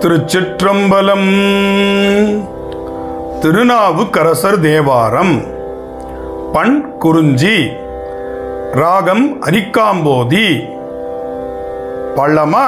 திருச்சிற்றம்பலம். திருநாவுக்கரசர் தேவாரம். பண் குறிஞ்சி, ராகம் அரிக்காம்போதி. பள்ளமா.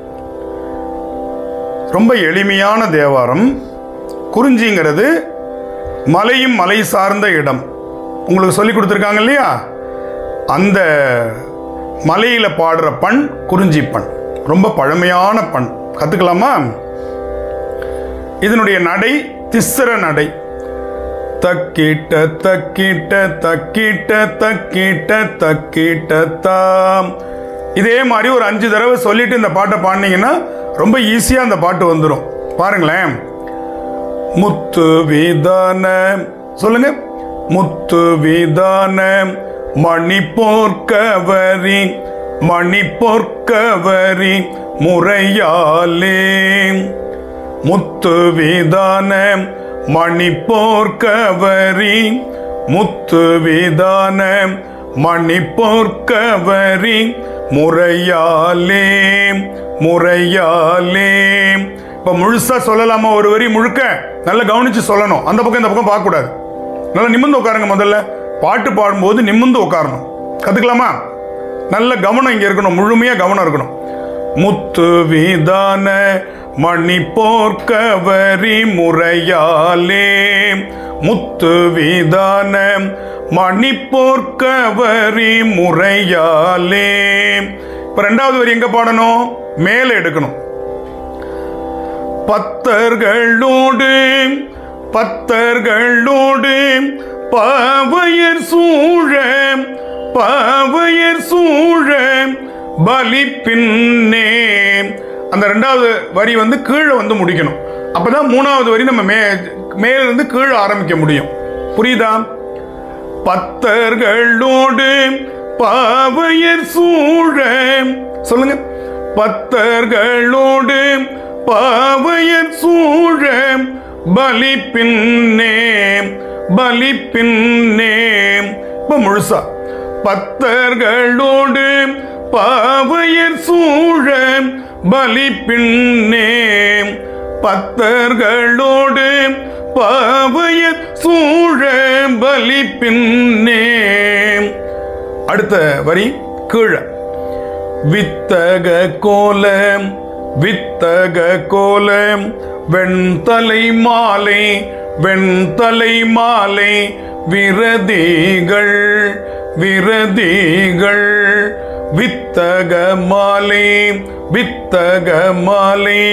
ரொம்ப எளிமையான தேவாரம். குறிஞ்சிங்கிறது மலையும் மலை சார்ந்த இடம். உங்களுக்கு சொல்லி கொடுத்துருக்காங்க இல்லையா, அந்த மலையில் பாடுற பண் குறிஞ்சி பண். ரொம்ப பழமையான பண். கற்றுக்கலாமா? இதனுடைய நடை திஸ்ர நடை. தக்கிட்ட தக்கிட்ட தக்கிட்ட தக்கிட்ட தக்கிட்ட தாம். இதே மாதிரி ஒரு 5 தடவை சொல்லிட்டு இந்த பாட்டை பாடினீங்கன்னா ரொம்ப ஈஸியாக அந்த பாட்டு வந்துடும். பாருங்களேன். முத்து வீதான, சொல்லுங்க. முத்து வீதான மணி போர்க்கவரி, மணி போர்க்கவரி முறையாலே. முத்து வீதான மணி போர்க்கவரி, முத்து வீதான மணி போர்க்கவரி முறையாலே, முறையாலே. இப்போ முழுசா சொல்லலாமா? ஒரு வரி முழுக்க நல்லா கவனிச்சு சொல்லணும். அந்த பக்கம் இந்த பக்கம் பார்க்கக்கூடாது. நல்லா நிமிர்ந்து உட்காருங்க. முதல்ல பாட்டு பாடும்போது நிமிர்ந்து உட்காரணும். கற்றுக்கலாமா? நல்ல கவனம் இங்கே இருக்கணும். முழுமையாக கவனம் இருக்கணும். முத்து வீதான மணி போர்க்கவரி முறையாலே, முத்து வீதான மணி போர்க்கவரி முறையாலே. இப்போ 2வது வரி எங்க பாடணும்? மேலே எடுக்கணும். பத்தர்களோடு, பத்தர்களோடு பாவையர் சூழ, பாவையர் சூழ பலி பின்னே. அந்த 2வது வரி கீழே முடிக்கணும். அப்பதான் 3வது வரி நம்ம மேலிருந்து கீழே ஆரம்பிக்க முடியும். புரியுதா? பத்தர்களோடு பாவையர் சூழ, சொல்லுங்க. பத்தர்களோடு பாவையர் சூழ பலி பின்னே, பலி பின்னே. இப்ப முழுசா. பத்தர்களோடு பாவையர் சூழ பலி பின்னே, பத்தர்களோடு பாவையர் சூழ பலி பின்னே. அடுத்த வரி கீழே. வித்தக கோல, வித்தக கோல வெண்தலை மாலை, வெண்தலை மாலை விரதிகள், விரதிகள். வித்தக மாலை, வித்தக மாலை,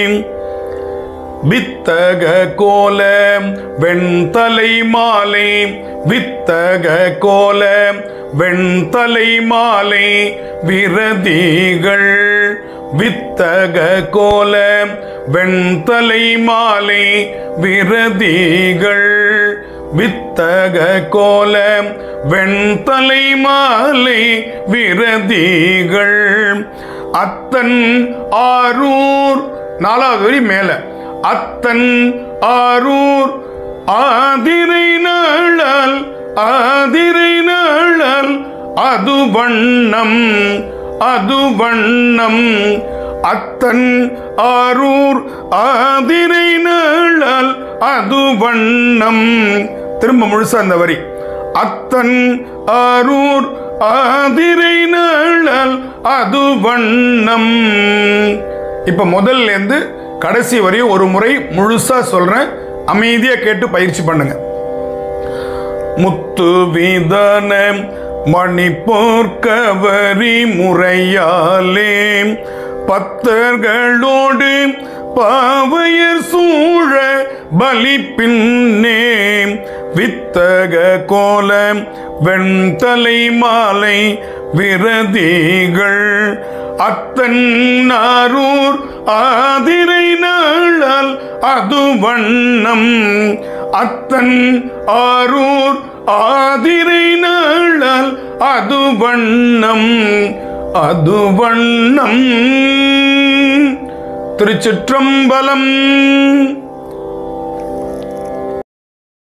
வித்தக கோல வெண்தலை மாலை, வித்தக கோல வெண்தலை மாலை விரதிகள். வித்தக கோல வெண்தலை மாலை விரதிகள், வித்தக கோல வெண்தலை மாலை விரதிகள். அத்தன் ஆரூர். 4வது வரி மேல. அத்தன் ஆரூர் ஆதிரை நாளால், ஆதிரை நாளால் அது வண்ணம், அது வண்ணம். அத்தன் ஆரூர் ஆதிரை நாளால் அது வண்ணம். திரும்ப முழுசா அந்த வரி. அத்தன் ஆரூர் ஆதிரை நாளால் அது வண்ணம். இப்ப முதல்ல இருந்து கடைசி வரை ஒரு முறை முழுசா சொல்றேன். அமைதியா கேட்டு பயிற்சி பண்ணுங்க. முத்து வீதான மணி போர்க்கவரி முறையாலே, பத்தர்களோடு பாவையர் சூழ பலி பின்னே, வித்தக கோல வெண்தலை மாலை விரதிகள். அத்தன் ஆரூர் ஆதிரை நாளால் அது வண்ணம், அத்தன் ஆரூர் ஆதிரை நாளால் அது வண்ணம், அது வண்ணம். திருச்சிற்றம்பலம்.